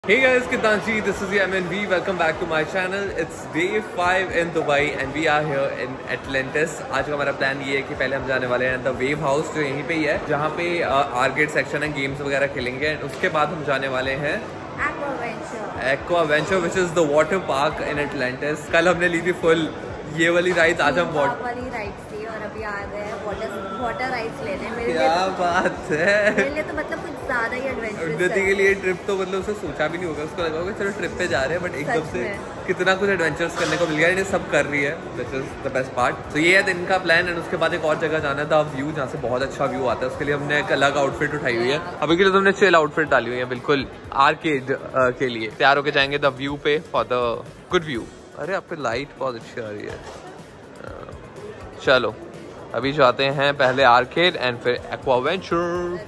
Hey guys, Kitanji, this is MNV. Welcome back to my channel. It's day 5 in Dubai and we are here in Atlantis. आज का हमारा plan ये है कि पहले हम जाने वाले हैं द वेव हाउस जो यहीं पे ही है, जहाँ पे आर्केड सेक्शन है, गेम्स वगैरह खेलेंगे। उसके बाद हम जाने वाले हैं Aquaventure which is the water park in Atlantis. कल हमने ली थी फुल ये वाली राइड, आज हम वाली राइड थी और अभी आ गए हैं वाटर राइड्स लेने। मेरे क्या लिए बात है, मेरे लिए तो मतलब कुछ ज़्यादा ही एडवेंचरस उन्नति के लिए ट्रिप तो मतलब उसे सोचा भी नहीं होगा, उसको लगा होगा चलो ट्रिप पे जा रहे हैं, बट एकदम से कितना कुछ एडवेंचर्स करने को मिल गया। ये सब कर रही है, which is the best part. तो ये है दिन का प्लान एंड उसके बाद एक और जगह जाना था व्यू, जहाँ से बहुत अच्छा व्यू आता है। उसके लिए हमने एक अलग आउटफिट उठाई हुई है। अभी के लिए तुमने चिल आउटफिट डाली हुई है बिल्कुल आर्केड के लिए। तैयार होके जाएंगे द व्यू पे फॉर द गुड व्यू। अरे आप पे लाइट बहुत अच्छी आ रही है। चलो अभी जाते हैं पहले आर्केड एंड फिर एक्वा वेंचर।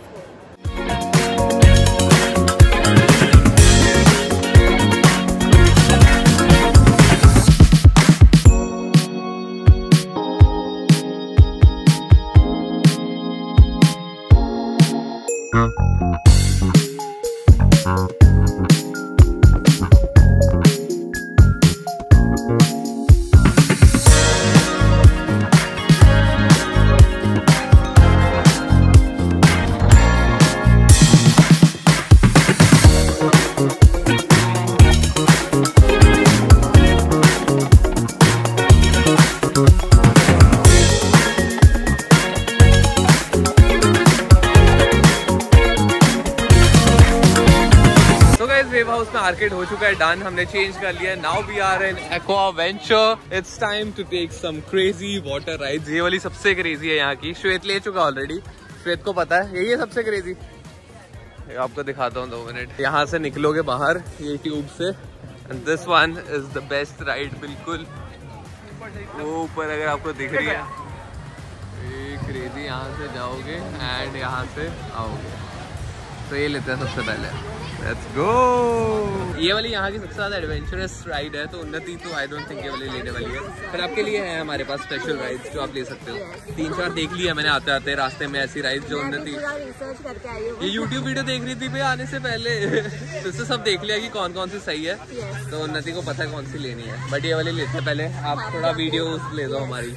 वेव हाउस में आर्केड हो चुका है डन, हमने चेंज कर लिया। Now we are in Aquaventure. It's time to take some crazy water rides. ये वाली सबसे क्रेजी है यहाँ की। श्वेत ले चुका ऑलरेडी, श्वेत को पता है यही है सबसे क्रेजी। आपको दिखाता हूँ 2 मिनट। यहाँ से निकलोगे बाहर ये ट्यूब से and this one is the best ride. बिल्कुल वो ऊपर अगर आपको दिख रही है ये क्रेजी, यहाँ से जाओगे एंड यहाँ से आओगे। तो ये लेते हैं सबसे पहले, लेट्स गो। ये वाली यहाँ की सबसे ज्यादा एडवेंचरस राइड है, तो उन्नति तो आई डोंट थिंक ये वाली लेने वाली है। फिर आपके लिए है हमारे पास स्पेशल राइड्स जो आप ले सकते हो। 3-4 देख लिया मैंने आते आते रास्ते में ऐसी राइड्स जो उन्नति रिसर्च करके आई हूँ। ये यूट्यूब वीडियो देख रही थी भाई आने से पहले तो इससे सब देख लिया कि कौन कौन सी सही है। तो उन्नति को पता है कौन सी लेनी है, बट ये वाली लेते हैं पहले। आप थोड़ा वीडियो ले दो हमारी।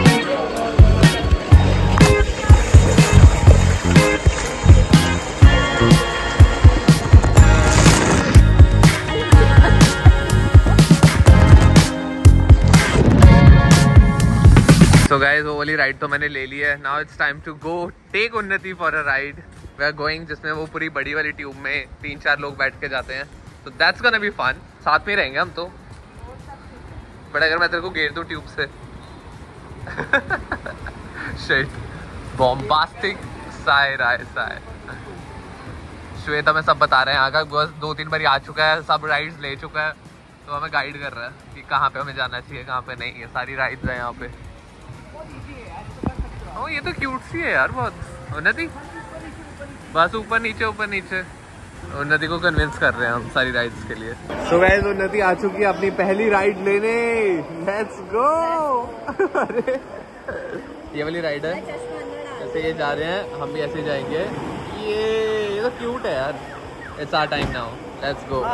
So guys, वो वाली राइड तो मैंने ले ली है। Now it's time to go take उन्नति for a ride. We are going, जिसमें वो पूरी बड़ी वाली ट्यूब में 3-4 लोग बैठ के जाते हैं। So that's gonna be fun. साथ में रहेंगे हम तो। बट अगर मैं तेरे को घेर दूँ ट्यूब से Shit. Bombastic साय राय साय। श्वेता में सब बता रहे हैं यहाँ का, बस 2-3 बार आ चुका है, सब राइड्स ले चुका है, तो हमें गाइड कर रहा है कि कहाँ पे हमें जाना चाहिए कहाँ पे नहीं है। सारी राइड्स है यहाँ पे। ओ ये तो क्यूट सी है यार बहुत। उन्नति बस ऊपर नीचे उन्नति को कन्विंस कर रहे हैं हम सारी राइड्स के लिए। सो गाइस उन्नति आ चुकी है अपनी पहली राइड लेने। Let's go. अरे ये वाली राइड है, जैसे ये जा रहे हैं हम भी ऐसे जाएंगे। ये तो क्यूट है यार। It's our time now, let's go.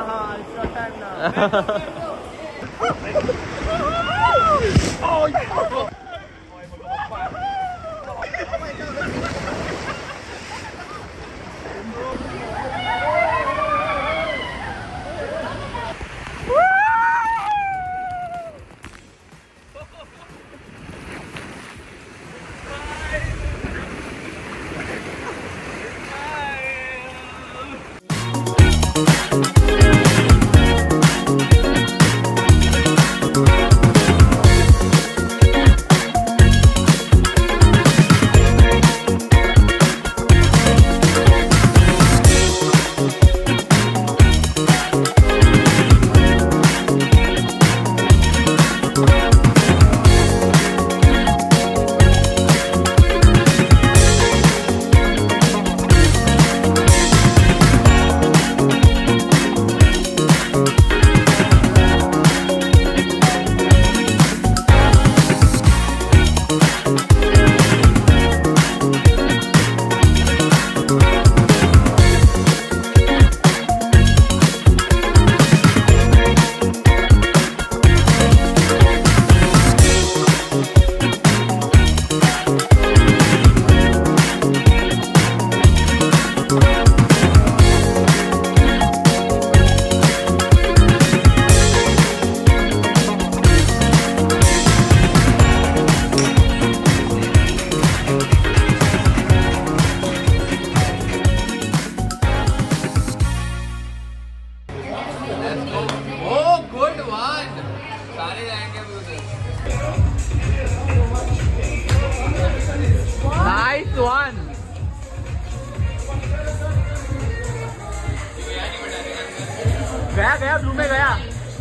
गया रूम में गया।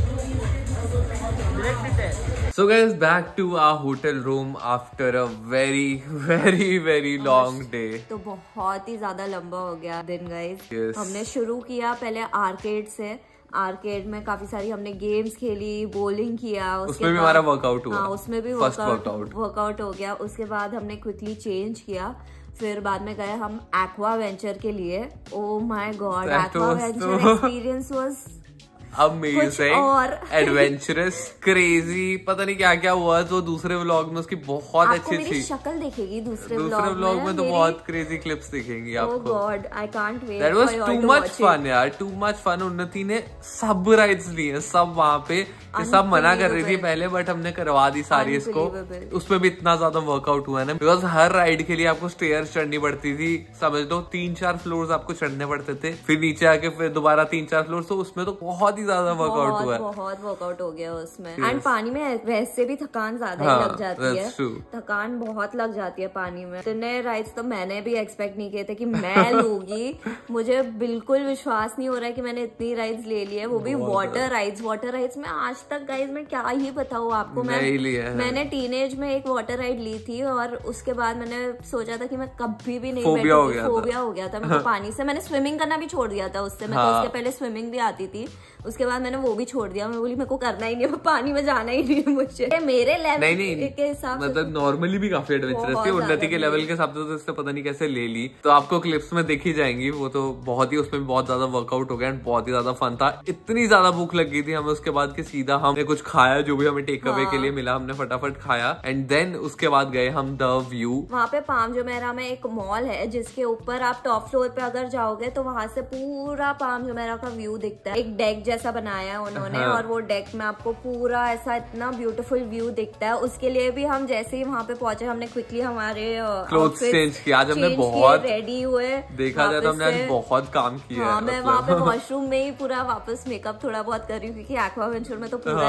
So guys, back to our hotel room after a very long day. तो बहुत ही ज्यादा लंबा हो गया दिन गाइस। Yes. हमने शुरू किया पहले आर्केड से। आर्केड में काफी सारी हमने गेम्स खेली, बॉलिंग किया, उसमें भी हमारा वर्कआउट हुआ। हाँ, उसमें भी वर्कआउट हो गया। उसके बाद हमने क्विकली चेंज किया, फिर बाद में गए हम एक्वा वेंचर के लिए। Oh my God, Aquaventure experience was amazing और एडवेंचरस, क्रेजी, पता नहीं क्या क्या हुआ। तो दूसरे व्लॉग में उसकी बहुत अच्छी थी। शक्ल देखेगी दूसरे व्लॉग में तो बहुत क्रेजी क्लिप्स दिखेंगी आपको। Oh God, I can't wait. That was too much fun यार, टू मच फन। उन्नति ने सब राइड्स ली हैं, सब वहां पे सब मना कर रही थी पहले, बट हमने करवा दी सारी इसको। उसमें भी इतना ज्यादा वर्कआउट हुआ ना, बिकॉज हर राइड के लिए आपको स्टेयर्स चढ़नी पड़ती थी। समझ लो 3-4 फ्लोर्स आपको चढ़ने पड़ते थे, फिर नीचे आके फिर दोबारा 3-4 फ्लोर्स। तो उसमें तो बहुत ही ज्यादा वर्कआउट हुआ है। बहुत वर्कआउट हो गया उसमें। एंड पानी में वैसे भी थकान ज्यादा ही लग जाती है, थकान बहुत लग जाती है पानी में। इतने राइड्स तो मैंने भी एक्सपेक्ट नहीं किए थे कि मैं लूंगी। मुझे बिल्कुल विश्वास नहीं हो रहा है कि मैंने इतनी राइड्स ले ली है, वो भी वाटर राइड्स में। आज तक गाइज मैं क्या ही बताऊँ आपको, मैंने टीनेज में एक वाटर राइड ली थी और उसके बाद मैंने सोचा था कि मैं कभी भी नहीं बैठूंगी। फोबिया हो गया था मेरे को पानी से। मैंने स्विमिंग करना भी छोड़ दिया था उससे। मैं उसके पहले स्विमिंग भी आती थी, उसके बाद मैंने वो भी छोड़ दिया। मैं बोली मेरे को करना ही नहीं है, पानी में जाना ही नहीं है मुझे। मेरे लेवल के हिसाब से मतलब नॉर्मली भी काफी एडवेंचरस थी। उन्नति के लेवल के हिसाब से तो इससे पता नहीं कैसे ले ली। तो आपको क्लिप्स में देखी जाएंगी वो, तो बहुत ही उसमें बहुत ज्यादा वर्कआउट हो गया एंड बहुत ही ज्यादा फन था। इतनी ज्यादा भूख लगी थी हमें उसके बाद कि सीधा हमने कुछ खाया, जो भी हमें टेक अवे के लिए मिला हमने फटाफट खाया। एंड देन उसके बाद गए हम द व्यू। वहाँ पे पाम जुमेरा में एक मॉल है जिसके ऊपर आप टॉप फ्लोर पे अगर जाओगे तो वहाँ से पूरा पाम जुमेरा का व्यू दिखता है। एक डेक जैसा बनाया है उन्होंने, और वो डेक में आपको पूरा ऐसा इतना ब्यूटीफुल व्यू दिखता है। उसके लिए भी हम जैसे ही वहाँ पे पहुंचे, हमने क्विकली हमारे क्लोथ्स चेंज किया। आज हमने बहुत रेडी हुए, देखा जाए तो हमने आज बहुत काम किया। हाँ, मैं वहाँ पे वॉशरूम में ही पूरा वापस मेकअप थोड़ा बहुत कर रही हूँ, क्योंकि एक्वा वेंचर में तो पूरा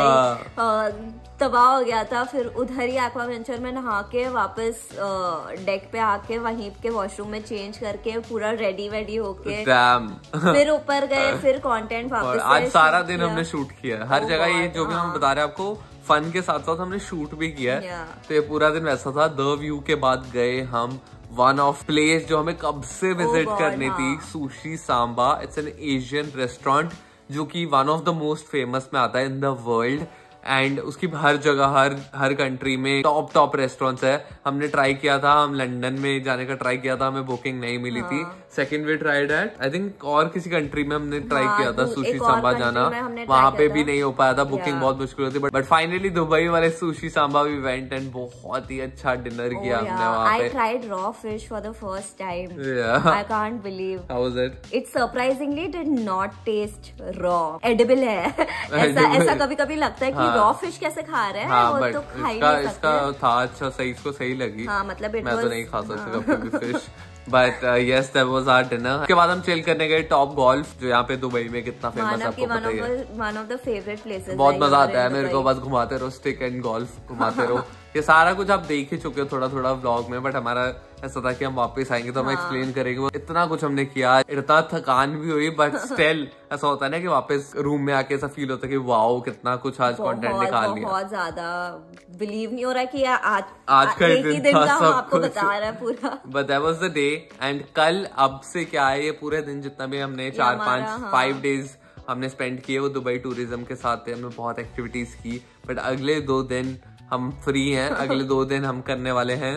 ही तबाह हो गया था। फिर उधर ही एक्वा वेंचर में नहा के वापस डेक पे आके वहीं के वॉशरूम में चेंज करके पूरा रेडी वेडी होके फिर ऊपर गए, फिर कंटेंट वापस। आज सारा दिन हमने शूट किया हर जगह। ये जो भी हम बता रहे हैं आपको, फन के साथ साथ हमने शूट भी किया है। तो ये पूरा दिन वैसा था। द व्यू के बाद गए हम वन ऑफ प्लेस जो हमें कब से विजिट करनी थी, Sushi Samba. It's an Asian restaurant जो कि one of the most famous में आता है इन द वर्ल्ड। एंड उसकी हर जगह हर कंट्री में टॉप रेस्टोरेंट्स है। हमने ट्राई किया था, हम लंदन में जाने का ट्राई किया था, हमें बुकिंग नहीं मिली थी। Second we tried at I think और किसी कंट्री में हमने ट्राई किया था सुशी सांबा जाना, वहां पे भी नहीं हो पाया था, बुकिंग बहुत मुश्किल होती। बट फाइनली दुबई वाले Sushi Samba we went and बहुत ही अच्छा डिनर किया हमने वहाँ पे। I tried raw fish for the first time. I can't believe. How was it? It surprisingly did not taste raw. Edible है। ऐसा कभी-कभी लगता है कि रॉ फिश कैसे खा रहे हैं, वो तो खा ही नहीं सकते। इसका था अच्छा, सही, इसको सही लगी। हाँ, मतलब मैं तो नहीं खा सकता कभी भी fish. But yes, that was our dinner. उसके बाद हम चिल करने गए टॉप गोल्फ, जो यहाँ पे दुबई में कितना फेमस है आपको पता ही है। One of the favourite places. बहुत मजा आता है मेरे को, बस घुमाते रहो, स्टिक एंड गोल्फ घुमाते रहो। ये सारा कुछ आप देख ही चुके हो थोड़ा थोड़ा व्लॉग में, बट हमारा ऐसा था कि हम वापस आएंगे तो हम एक्सप्लेन करेंगे। इतना कुछ हमने किया, इतना थकान भी हुई, बट स्टिल ऐसा होता है ना कि वापस रूम में आके ऐसा फील होता है कि वाओ कितना कुछ आज कंटेंट निकाल लिया। बहुत ज्यादा बिलीव नहीं हो रहा है कि आज का एक ही दिन का हम आपको बता रहा है पूरा। But that was the day. And कल अब से क्या है, ये पूरे दिन जितना भी हमने 4-5 डेज हमने स्पेंड किए वो दुबई टूरिज्म के साथ थे। हमने बहुत एक्टिविटीज की, बट अगले 2 दिन हम फ्री हैं। अगले 2 दिन हम करने वाले हैं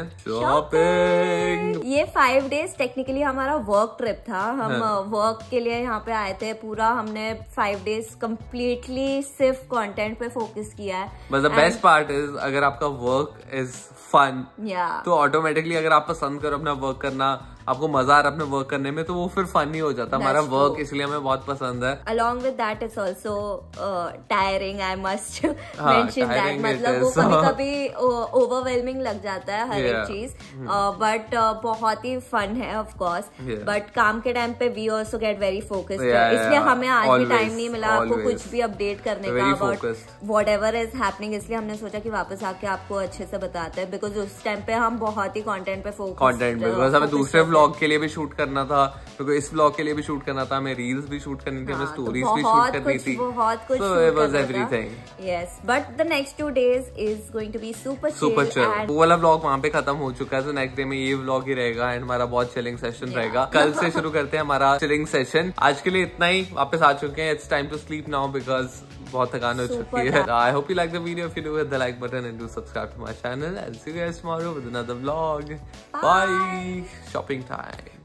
शॉपिंग। ये 5 डेज टेक्निकली हमारा वर्क ट्रिप था। हम वर्क के लिए यहाँ पे आए थे। पूरा हमने 5 डेज कम्प्लीटली सिर्फ कंटेंट पे फोकस किया है। But the best part is, अगर आपका वर्क इज फन तो ऑटोमेटिकली अगर आप पसंद करो अपना वर्क करना, आपको मजा आ रहा है अपने वर्क करने में, तो वो फिर फन ही हो जाता है। हमारा वर्क इसलिए हमें बहुत पसंद है। Along with that it's also tiring, I must mention that। मतलब वो कभी-कभी overwhelming लग जाता है हर एक चीज, बट बहुत ही फन है ऑफ कोर्स। बट काम के टाइम पे we also get very focused, इसलिए हमें आज भी टाइम नहीं मिला आपको कुछ भी अपडेट करने का अबाउट whatever is happening। इसलिए हमने सोचा कि वापस आके आपको अच्छे से बताते हैं, बिकॉज उस टाइम पे हम बहुत ही कंटेंट पे फोकस, हमें दूसरे व्लॉग के लिए भी शूट करना था, मेरे को इस व्लॉग के लिए भी शूट करना था, हमें रील्स भी शूट करनी थी, हमें स्टोरीज भी शूट करनी थी, बहुत कुछ so it was everything. Yes, but the next 2 days is going to be super chill. वो वाला व्लॉग वहाँ पे खत्म हो चुका है, तो नेक्स्ट डे में ये व्लॉग ही रहेगा एंड हमारा बहुत चिलिंग सेशन रहेगा। कल से शुरू करते हैं हमारा चिलिंग सेशन। आज के लिए इतना ही, वापस आ चुके हैं। It's time to sleep now because बहुत थकान हो चुकी है। I hope you like the video. If you do, hit the like button and do subscribe to my channel and see you guys tomorrow with another vlog. Bye. Shopping time.